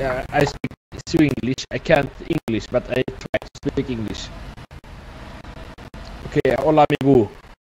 I speak English. I can't English, but I try to speak English. Okay, hola amigo.